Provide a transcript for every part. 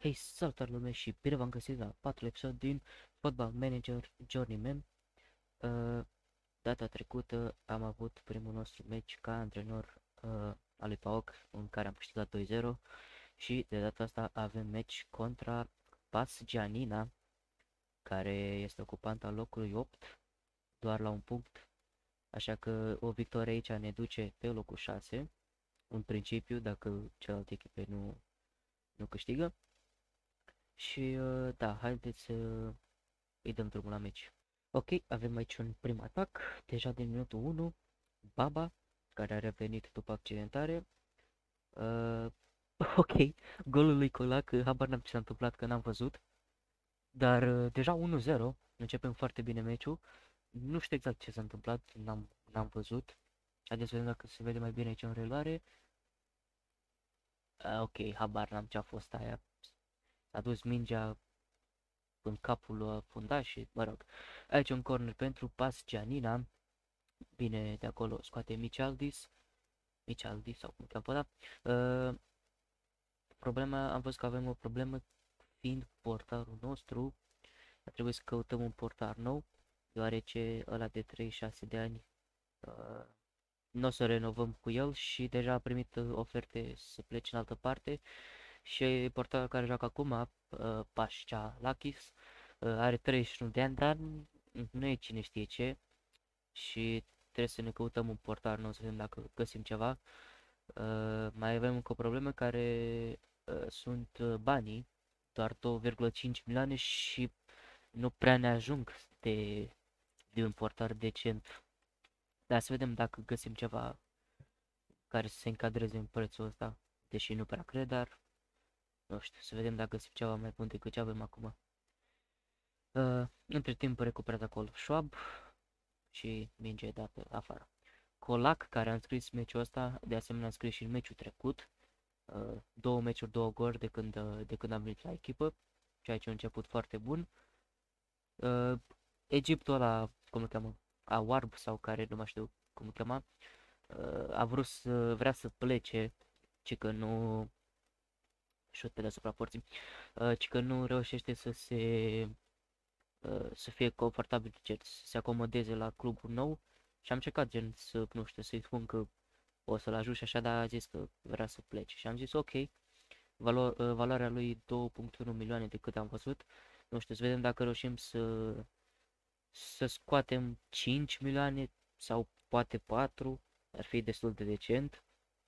Hei, salutare lume și bine v-am găsit la 4 episod din Football Manager Journeyman. Uh, Data trecută am avut primul nostru meci ca antrenor al lui PAOK, în care am câștigat 2-0 și de data asta avem meci contra PAS Gianina, care este ocupant al locului 8, doar la un punct, așa că o victorie aici ne duce pe locul 6, în principiu, dacă celelalte echipe nu câștigă. Și da, haideți să îi dăm drumul la meci. Ok, avem aici un prim atac, deja din minutul 1, Baba, care a revenit după accidentare. Uh, ok, golul lui Colac, habar n-am ce s-a întâmplat, că n-am văzut. Dar deja 1-0, începem foarte bine meciul. Nu știu exact ce s-a întâmplat, n-am văzut. Haideți să vedem dacă se vede mai bine aici în reluare. Ok, habar n-am ce a fost aia. S-a dus mingea în capul fundaș și, mă rog, aici un corner pentru PAS Gianina. Bine, de acolo scoate Micaldis sau cum cheamă pe ăla. Problema, am văzut că avem o problemă fiind portarul nostru. Trebuie să căutăm un portar nou, deoarece ăla de 36 de ani uh, nu o să renovăm cu el și deja a primit oferte să plece în altă parte. Și portarul care joacă acum, Pașcea Lachis, are 31 de ani, dar nu e cine știe ce și trebuie să ne căutăm un portar nou să vedem dacă găsim ceva. Mai avem încă o problemă care sunt banii, doar 2,5 milioane și nu prea ne ajung de un portar decent. Dar să vedem dacă găsim ceva care să se încadreze în prețul ăsta, deși nu prea cred, dar nu știu, să vedem dacă găsim ceva mai bun decât ce avem acum. Între timp recuperat acolo Schwab și minge dată afară. Colac, care a înscris meciul ăsta, de asemenea a înscris și în meciul trecut. Două meciuri, două goli de când am venit la echipă, ceea ce a început foarte bun. Egiptul ăla, cum îl cheamă, Awarb sau care nu mai știu cum îl chema, a vrut vrea să plece, ci că nu șut pe deasupra porții, ci că nu reușește să fie confortabil, să se acomodeze la clubul nou și am încercat gen să, nu știu, să-i spun că o să-l ajut și așa, dar a zis că vrea să plece și am zis ok, valoarea lui 2,1 milioane de cât am văzut, nu știu, să vedem dacă reușim să scoatem 5 milioane sau poate 4, ar fi destul de decent.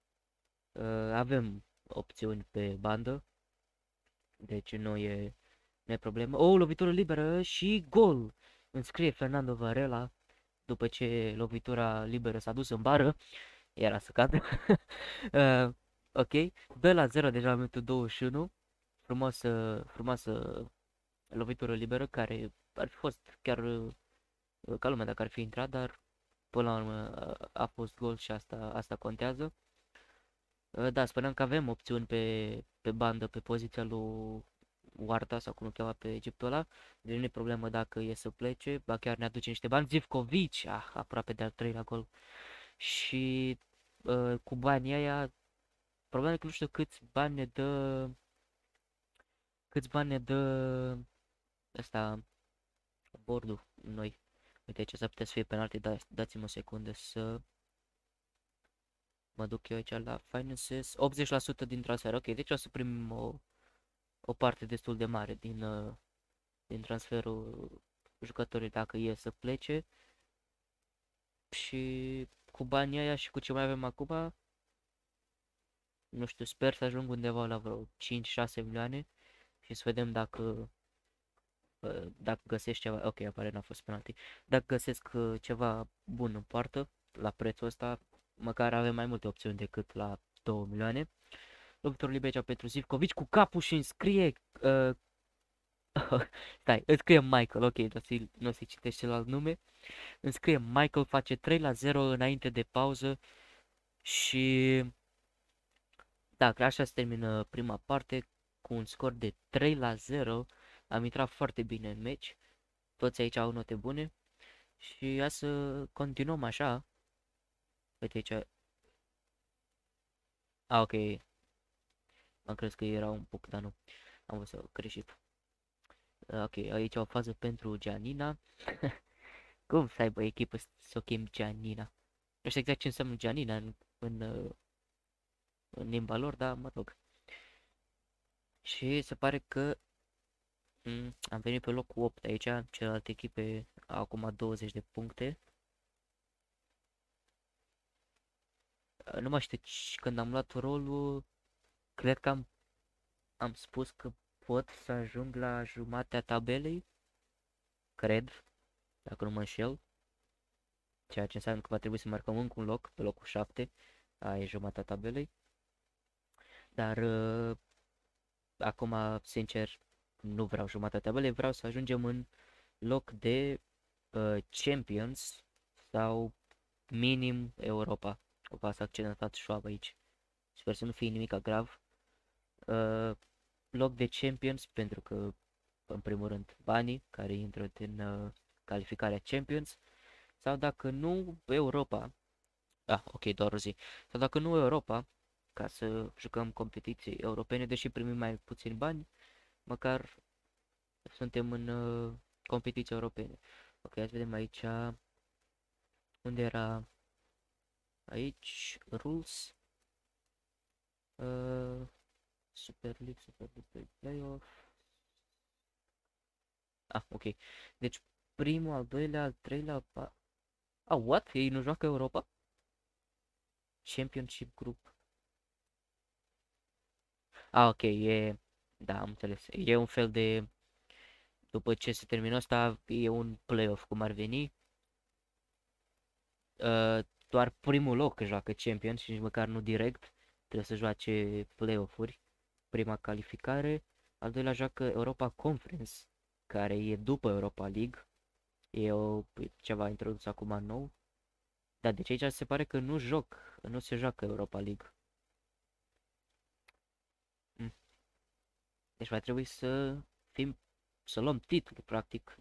Avem opțiuni pe bandă, deci nu e problemă. O, lovitură liberă și gol! Înscrie Fernando Varela după ce lovitura liberă s-a dus în bară. Era să cadă. Ok, 2-0 deja la minutul 21. Frumoasă lovitură liberă care ar fi fost chiar ca lumea dacă ar fi intrat, dar până la urmă a fost gol și asta contează. Da, spuneam că avem opțiuni pe bandă, pe poziția lui Warta sau cum îl cheamă pe Egiptul ăla. Deci nu e problemă dacă e să plece, ba chiar ne aduce niște bani. Zivkovic, aproape de al treilea gol. Și cu banii aia, problema e că nu știu câți bani ne dă ăsta, bordul noi. Uite, ce s-ar putea să fie penalti, dați-mi o secundă să mă duc eu aici la finances. 80% din transfer, ok, deci o să primim o parte destul de mare din transferul jucătorii dacă e să plece. Și cu banii aia și cu ce mai avem acum, nu știu, sper să ajung undeva la vreo 5-6 milioane și să vedem dacă găsesc ceva, ok, apare n-a fost penalti, dacă găsesc ceva bun în poartă, la prețul ăsta, măcar avem mai multe opțiuni decât la 2 milioane. Lovitorul liber aici pentru Zivkovic cu capul și înscrie, stai, îți scrie Michael, ok, nu o să-i citești celălalt nume, înscrie Michael, face 3-0 înainte de pauză și da, așa se termină prima parte cu un scor de 3-0. Am intrat foarte bine în meci, toți aici au note bune și hai să continuăm așa. Uite aici, ok, am crezut că era un puc, dar nu. Am văzut greșit. Ok, aici o fază pentru Gianina. Cum să aibă echipă să o chem Gianina? Nu știu exact ce înseamnă Gianina în limba lor, dar mă rog. Și se pare că am venit pe locul 8 aici, celelalte echipe au acum 20 de puncte. Nu mai știu, când am luat rolul, cred că am spus că pot să ajung la jumatea tabelei, cred, dacă nu mă înșel, ceea ce înseamnă că va trebui să marcăm încă un loc, pe locul 7, aia e jumatea tabelei, dar acum, sincer, nu vreau jumatea tabelei, vreau să ajungem în loc de Champions sau minim Europa. O pas accidentat șoab aici. Sper să nu fie nimic grav. Uh, Loc de Champions pentru că, în primul rând, banii care intră din calificarea Champions sau dacă nu Europa. Ok, doar o zi. Sau dacă nu Europa, ca să jucăm competiții europene, deși primim mai puțini bani, măcar suntem în competiții europene. Ok, hai să vedem aici unde era aici rules, uh, Super League, Super League Playoff. Ok. Deci primul, al doilea, al treilea, what? Ei nu joacă Europa? Championship Group. Ok, da, am înțeles. E un fel de, după ce se termină asta, e un playoff, cum ar veni. Doar primul loc joacă Champion și nici măcar nu direct. Trebuie să joace playoff-uri. Prima calificare. Al doilea joacă Europa Conference, care e după Europa League. Ceva introdus acum nou. Dar deci aici se pare că nu se joacă Europa League. Mm. Deci va trebui să luăm titlul, practic,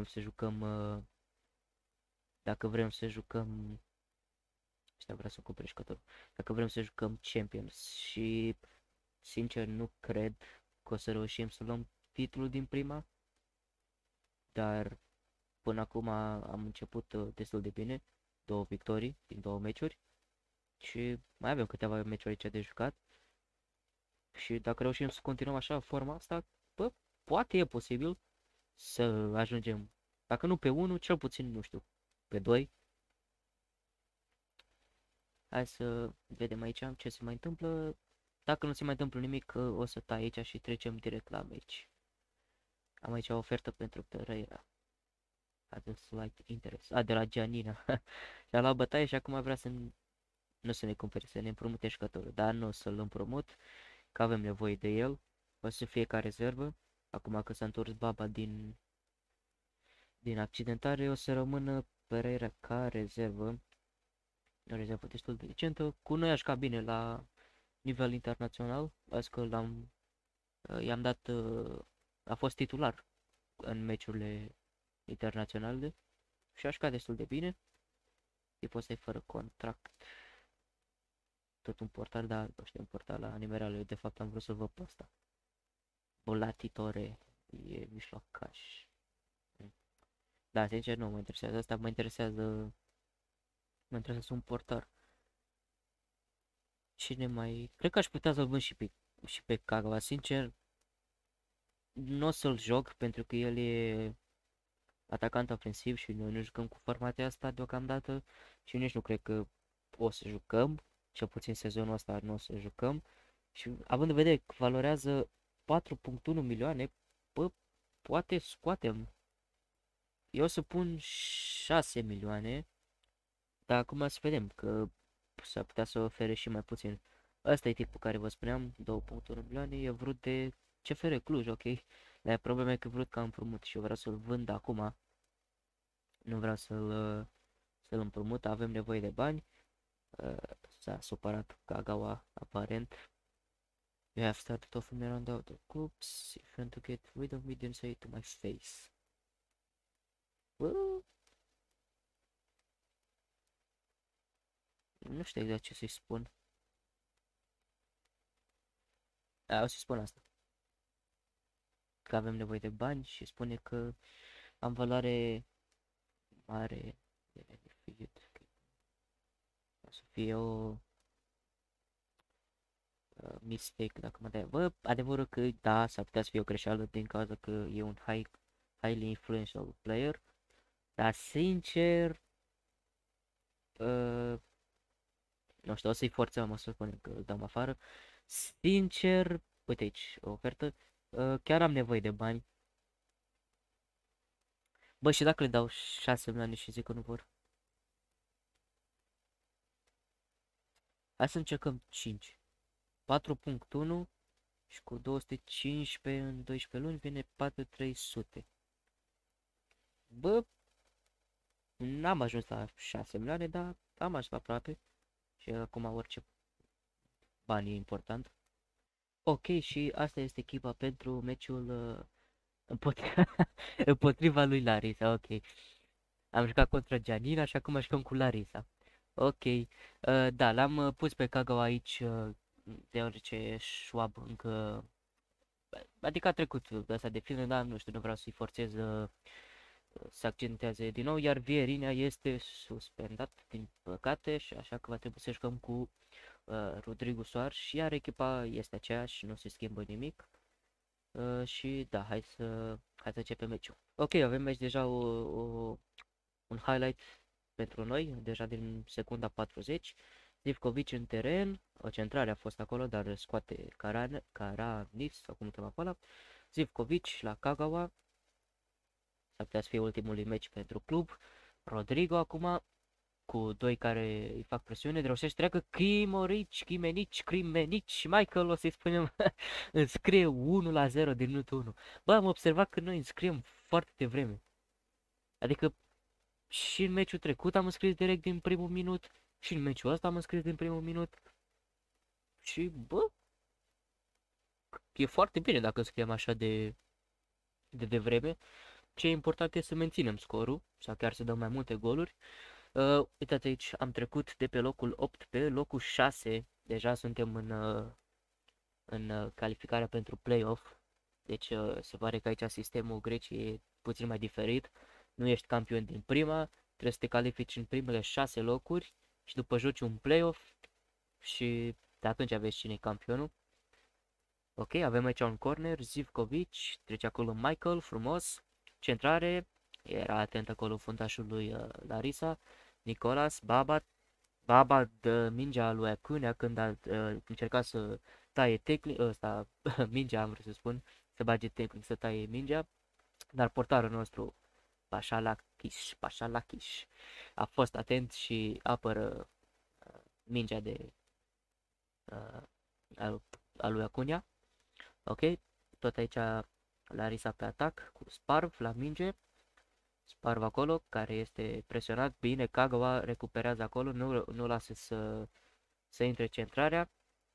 dacă vrem să jucăm, ăsta vrea să cumpere jucătorul, dacă vrem să jucăm Champions și, sincer, nu cred că o să reușim să luăm titlul din prima, dar până acum am început destul de bine, 2 victorii din 2 meciuri și mai avem câteva meciuri aici de jucat. Și dacă reușim să continuăm așa forma asta, bă, poate e posibil să ajungem, dacă nu pe 1, cel puțin, nu știu, pe 2. Hai să vedem aici ce se mai întâmplă. Dacă nu se mai întâmplă nimic, o să tai aici și trecem direct la meci. Am aici o ofertă pentru Pereira. Are slight interest. De la Gianina. Și-a luat bătaie și acum vrea nu să ne cumpere, să ne împrumute jucătorul. Dar nu o să-l împrumut, că avem nevoie de el. O să fie ca rezervă. Acum că s-a întors baba din accidentare, o să rămână Pereira ca rezervă. O rezervă destul de decentă. Cu noi aș ca bine la nivel internațional. Azi că i-am dat, a fost titular în meciurile internaționale și aș ca destul de bine. E poți să-i fără contract. Tot un portal, dar nu știu, un portal la animerale. De fapt am vrut să văd pe asta. Volatitore e mijlocaș. Da, sincer nu mă interesează asta, mă interesează un portar. Cine mai... Cred că aș putea să-l vând și pe Kagawa, sincer. Nu o să-l joc pentru că el e atacant ofensiv și noi nu jucăm cu formația asta deocamdată și nici nu cred că o să jucăm, cel puțin sezonul ăsta nu o să jucăm și având în vedere că valorează 4.1 milioane, bă, poate scoatem. Eu o să pun 6 milioane, dar acum să vedem că s-ar putea să ofere și mai puțin. Ăsta e tipul care vă spuneam, 2.1 milioane, e vrut de CFR Cluj, ok? Dar problema e că vrut ca împrumut și eu vreau să-l vând acum. Nu vreau să-l împrumut, avem nevoie de bani. S-a supărat Kagawa, aparent. You have started off me around the clubs. If you want to get rid of me, then say it to my face. Bă, nu știu exact ce să-i spun. O să-i spun asta. că avem nevoie de bani și spune că am valoare mare de benefit. O să fie o mistake dacă mă dai. Bă, adevărul că da, s-ar putea să fie o greșeală din cauza că e un highly influential player, dar sincer, nu știu, o să-i forțăm, o să spunem că îl dăm afară. Sincer, uite aici, o ofertă, chiar am nevoie de bani. Bă, și dacă le dau 6 milioane și zic că nu vor? Hai să încercăm 5. 4.1 și cu 215 în 12 luni vine 4.300. Bă, n-am ajuns la 6 milioane, dar am ajuns aproape. Și acum orice bani e important. Ok, și asta este echipa pentru meciul împotriva, împotriva lui Larisa, ok. Am jucat contra Gianina și acum jucăm cu Larisa. Ok, da, l-am pus pe Kagawa aici, deoarece Schwab încă... Adică a trecut de asta de film, dar nu știu, nu vreau să-i forțez să accenteze din nou, iar Vierinea este suspendat, din păcate, și așa că va trebui să jucăm cu Rodrigo Soares, iar echipa este aceeași, nu se schimbă nimic. Și da, hai să începem meciul. Ok, avem aici deja un highlight pentru noi, deja din secunda 40. Zivkovic în teren, o centrare a fost acolo, dar scoate Karanis, sau cum îl cheamă acolo. Zivkovic la Kagawa, s-ar putea să fie ultimul meci pentru club. Rodrigo acum, cu doi care îi fac presiune, reușește treacă Krimenici, Michael, o să-i spunem, înscrie 1-0 din minutul 1. Bă, am observat că noi înscriem foarte devreme. Adică și în meciul trecut am înscris direct din primul minut, și în meciul ăsta am înscris din primul minut. Și, bă, e foarte bine dacă înscriem așa de devreme. Ce e important este să menținem scorul, sau chiar să dăm mai multe goluri. Uitați aici, am trecut de pe locul 8 pe locul 6. Deja suntem în calificarea pentru play-off. Deci se pare că aici sistemul Greciei e puțin mai diferit. Nu ești campion din prima, trebuie să te califici în primele 6 locuri și după joci un play-off și de atunci vezi cine e campionul. Ok, avem aici un corner, Zivkovic, trece acolo Michael, frumos, centrare, era atent acolo fundașul lui Larisa, Nicolas, Baba dă mingea lui Acunea când a încercat să taie ăsta, mingea am vrut să spun, să bage tehnic să taie mingea, dar portarul nostru, Pașalachiș, a fost atent și apără mingea de uh, a lui Acunea. Ok, tot aici Larisa pe atac cu Sparv la minge. Sparv acolo, care este presionat bine, Kagawa recuperează acolo, nu lasă să intre centrarea.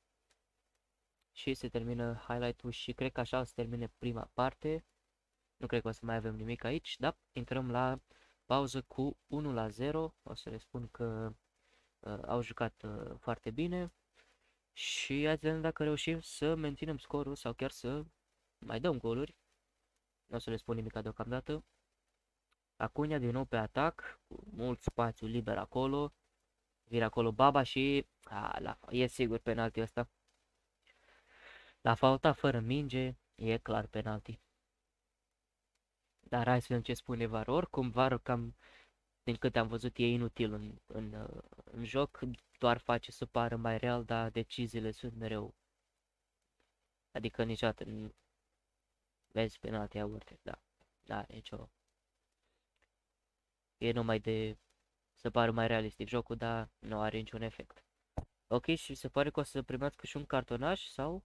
Și se termină highlight-ul și cred că așa o să termine prima parte. Nu cred că o să mai avem nimic aici, da, intrăm la pauză cu 1-0. O să le spun că au jucat foarte bine. Și hai să vedem dacă reușim să menținem scorul sau chiar să mai dăm goluri. Nu o să le spun nimic deocamdată. Acunia din nou pe atac, cu mult spațiu liber acolo. Vine acolo Baba și e sigur penalti ăsta. La falta fără minge, e clar penalti. Dar hai să vedem ce spune VAR. Oricum VAR cam, din câte am văzut, e inutil în joc. Doar face să pară mai real, dar deciziile sunt mereu. Adică niciodată nu vezi penalti orice, da. Da, nicio. E numai de să pară mai realistic jocul, dar nu are niciun efect. Ok, și se pare că o să primească și un cartonaș sau...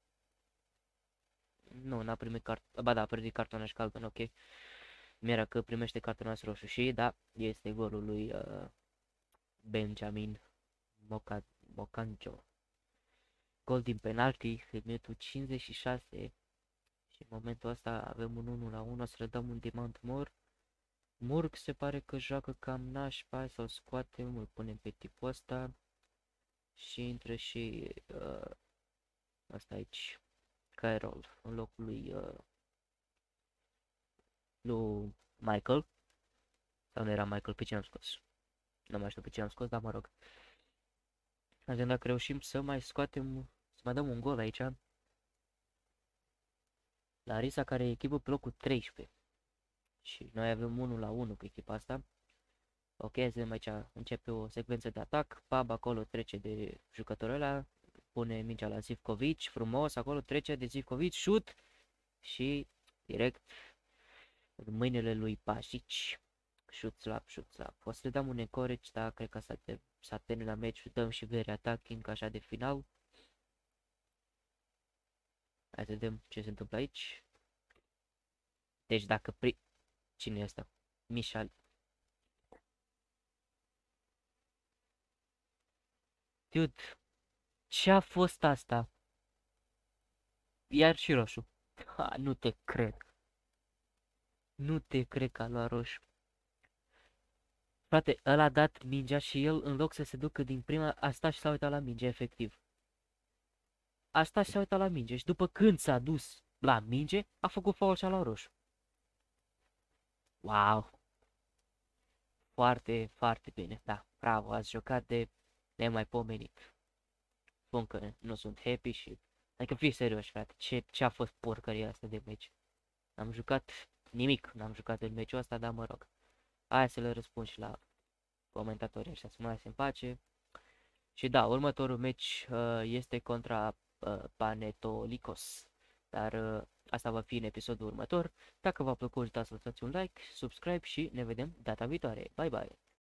Nu, n-a primit ba da, a primit cartonaș galben, ok. Mi-era că primește cartonaș roșu și da, este golul lui Benjamin Mocanjo. Gol din penalti, în minutul 56 și în momentul ăsta avem un 1-1, o să le dăm un demand more. Murg se pare că joacă cam nașpa, să-l scoatem, îl punem pe tipul ăsta și intră și ăsta aici, Carol, în locul lui lui Michael. Sau nu era Michael, pe cine am scos? Nu mai știu pe cine am scos, dar mă rog. Vedem dacă reușim să mai scoatem, să mai dăm un gol aici. Larisa, care e echipă pe locul 13. Și noi avem 1-1 cu echipa asta. Ok, să vedem aici, începe o secvență de atac. Pab acolo trece de jucătorul ăla. Pune mingea la Zivkovic, frumos, acolo trece de Zivkovic, șut. Și direct în mâinile lui Pasic. Șut slab, șut slab. O să le dăm un encourage, dar cred că s-a terminat meciul. Dăm și very attacking, așa de final. Hai să vedem ce se întâmplă aici. Deci dacă cine e ăsta? Michal. Dude, ce a fost asta? Iar și roșu. Ha, nu te cred. Nu te cred că a luat roșu. Frate, ăla a dat mingea și el, în loc să se ducă din prima, a stat și s-a uitat la minge, efectiv. A stat și s-a uitat la minge și după când s-a dus la minge, a făcut foul și a luat roșu. Wow. Foarte, foarte bine. Da, bravo, ați jucat de nemaipomenit. Spun că nu sunt happy și... Adică fii serios, frate, ce a fost porcăria asta de meci? N-am jucat nimic, n-am jucat în meciul ăsta, dar mă rog. Hai să le răspund și la comentatorii ăștia, să mă lase în pace. Și da, următorul meci este contra Panetolikos. Dar asta va fi în episodul următor. Dacă v-a plăcut, uitați să lăsați un like, subscribe și ne vedem data viitoare. Bye bye!